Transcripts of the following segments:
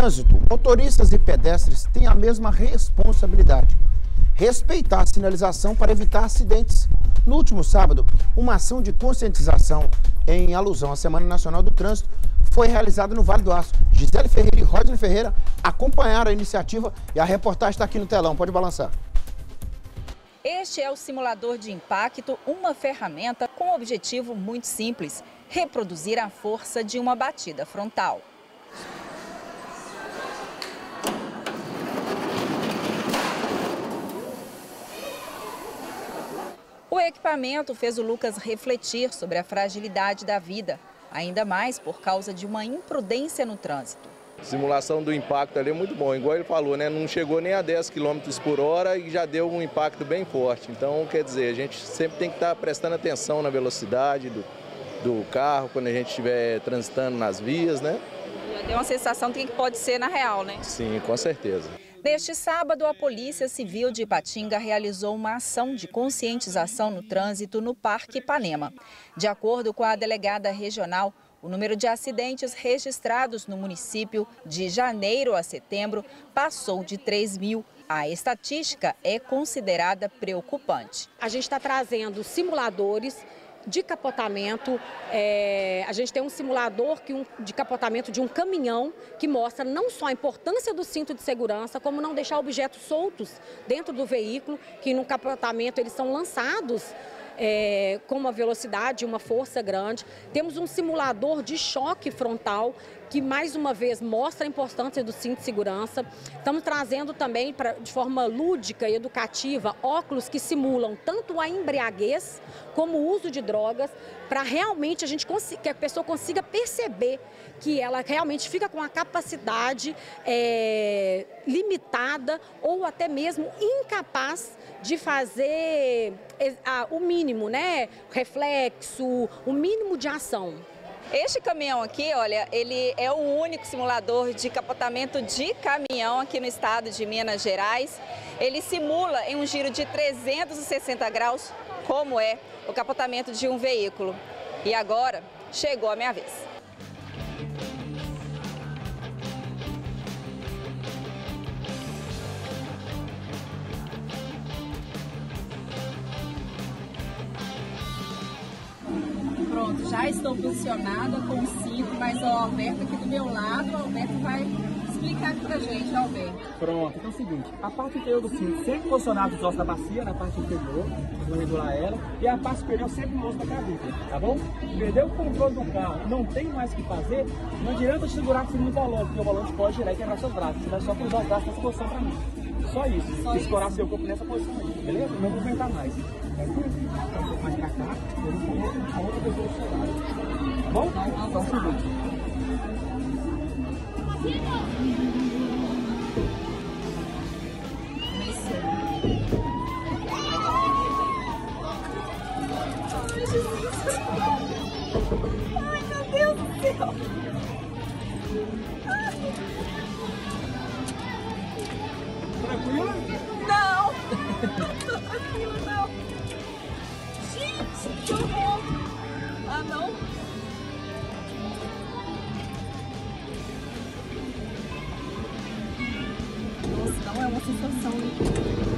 trânsito, motoristas e pedestres têm a mesma responsabilidade: respeitar a sinalização para evitar acidentes. No último sábado, uma ação de conscientização em alusão à Semana Nacional do Trânsito foi realizada no Vale do Aço. Gisele Ferreira e Rodney Ferreira acompanharam a iniciativa e a reportagem está aqui no telão. Pode balançar. Este é o simulador de impacto, uma ferramenta com um objetivo muito simples: reproduzir a força de uma batida frontal. O equipamento fez o Lucas refletir sobre a fragilidade da vida, ainda mais por causa de uma imprudência no trânsito. A simulação do impacto ali é muito bom, igual ele falou, né? Não chegou nem a 10 km por hora e já deu um impacto bem forte. Então, quer dizer, a gente sempre tem que estar prestando atenção na velocidade do carro, quando a gente estiver transitando nas vias, né? Já deu uma sensação de que pode ser na real, né? Sim, com certeza. Neste sábado, a Polícia Civil de Ipatinga realizou uma ação de conscientização no trânsito no Parque Ipanema. De acordo com a delegada regional, o número de acidentes registrados no município de janeiro a setembro passou de 3.000. A estatística é considerada preocupante. A gente está trazendo simuladores de capotamento. A gente tem um simulador de capotamento de um caminhão que mostra não só a importância do cinto de segurança, como não deixar objetos soltos dentro do veículo, que no capotamento eles são lançados com uma velocidade, uma força grande. Temos um simulador de choque frontal que mais uma vez mostra a importância do cinto de segurança. Estamos trazendo também, de forma lúdica e educativa, óculos que simulam tanto a embriaguez como o uso de drogas, para realmente que a pessoa consiga perceber que ela realmente fica com a capacidade limitada ou até mesmo incapaz de fazer o mínimo, né? Reflexo, o mínimo de ação. Este caminhão aqui, olha, ele é o único simulador de capotamento de caminhão aqui no estado de Minas Gerais. Ele simula em um giro de 360 graus como é o capotamento de um veículo. E agora chegou a minha vez. Pronto, já estou posicionada com o cinto, mas o Alberto aqui do meu lado, o Alberto vai explicar aqui pra gente, Alberto. Pronto, então é o seguinte, a parte inferior do cinto sempre posicionada os ossos da bacia, na parte inferior, vamos regular ela, e a parte superior sempre no osso da clavícula, tá bom? Perdeu o controle do carro, não tem mais o que fazer, não adianta segurar firme no volante, porque o volante pode girar e quebrar seus braços, você vai só cruzar os braços nessa posição pra mim. Só isso, escorar seu corpo nessa posição aí, beleza? Não movimentar mais. Um pouco mais pra cá, eu vou colocar a outra pessoa do seu lado. Tá bom? Então, seguinte. Ai, meu Deus do céu! Tranquilo? Não! Tranquilo, não! Gente, que horror! Ah, não! Nossa, não é uma sensação.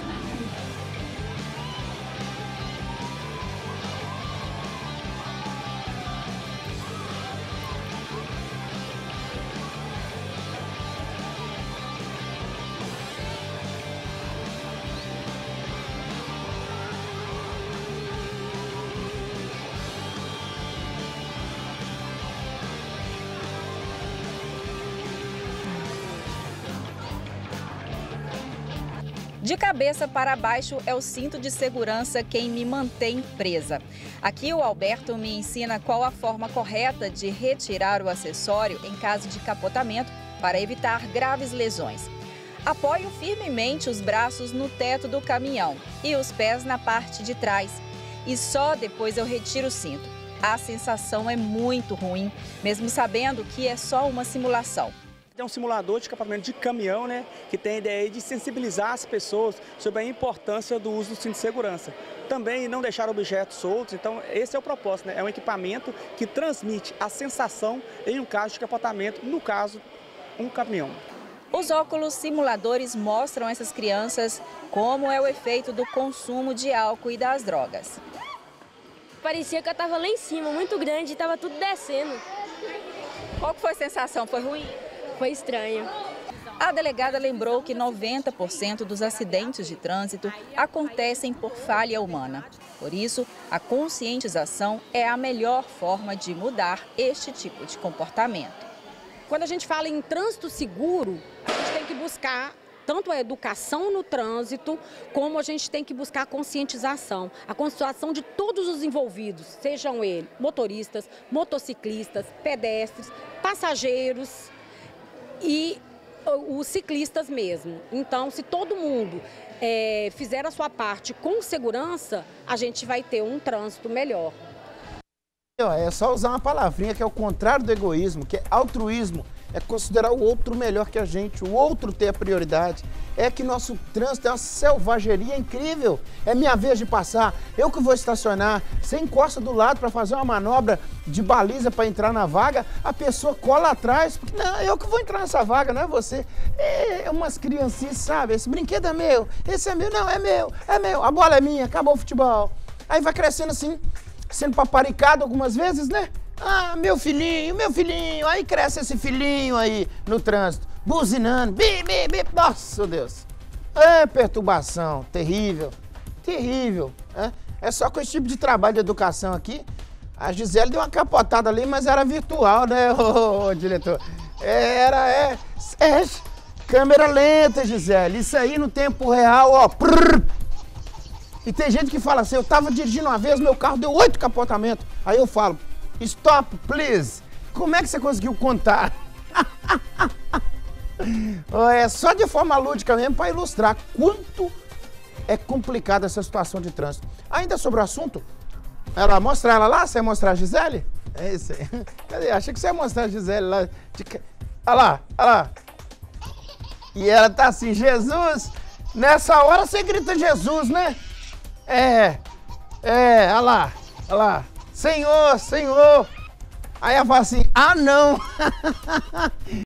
De cabeça para baixo é o cinto de segurança quem me mantém presa. Aqui o Alberto me ensina qual a forma correta de retirar o acessório em caso de capotamento para evitar graves lesões. Apoio firmemente os braços no teto do caminhão e os pés na parte de trás. E só depois eu retiro o cinto. A sensação é muito ruim, mesmo sabendo que é só uma simulação. É um simulador de capotamento de caminhão, né, que tem a ideia de sensibilizar as pessoas sobre a importância do uso do cinto de segurança. Também não deixar objetos soltos, então esse é o propósito, né? É um equipamento que transmite a sensação em um caso de capotamento, no caso um caminhão. Os óculos simuladores mostram a essas crianças como é o efeito do consumo de álcool e das drogas. Parecia que eu estava lá em cima, muito grande, e estava tudo descendo. Qual que foi a sensação? Foi ruim? Foi estranho. A delegada lembrou que 90% dos acidentes de trânsito acontecem por falha humana. Por isso, a conscientização é a melhor forma de mudar este tipo de comportamento. Quando a gente fala em trânsito seguro, a gente tem que buscar tanto a educação no trânsito, como a gente tem que buscar a conscientização de todos os envolvidos, sejam eles motoristas, motociclistas, pedestres, passageiros e os ciclistas mesmo. Então, se todo mundo fizer a sua parte com segurança, a gente vai ter um trânsito melhor. É só usar uma palavrinha que é o contrário do egoísmo, que é altruísmo. É considerar o outro melhor que a gente, o outro ter a prioridade. É que nosso trânsito é uma selvageria incrível. É minha vez de passar, eu que vou estacionar. Você encosta do lado para fazer uma manobra de baliza para entrar na vaga, a pessoa cola atrás. Porque, não, eu que vou entrar nessa vaga, não é você. É umas criancinhas, sabe? Esse brinquedo é meu, esse é meu. Não, é meu, a bola é minha, acabou o futebol. Aí vai crescendo assim, sendo paparicado algumas vezes, né? Ah, meu filhinho, aí cresce esse filhinho aí no trânsito, buzinando, bi, nossa Deus. É perturbação, terrível, É só com esse tipo de trabalho de educação aqui, a Gisele deu uma capotada ali, mas era virtual, né, ô diretor? Câmera lenta, Gisele, isso aí no tempo real, ó, prrr. E tem gente que fala assim, eu tava dirigindo uma vez, meu carro deu 8 capotamentos, aí eu falo, stop, please. Como é que você conseguiu contar? É só de forma lúdica mesmo para ilustrar quanto é complicada essa situação de trânsito. Ainda sobre o assunto, mostra ela lá, você ia mostrar a Gisele? É isso aí. Cadê? Achei que você ia mostrar a Gisele lá. Olha lá. E ela tá assim, Jesus, nessa hora você grita Jesus, né? Olha lá. Senhor. Aí ela fala assim, ah não.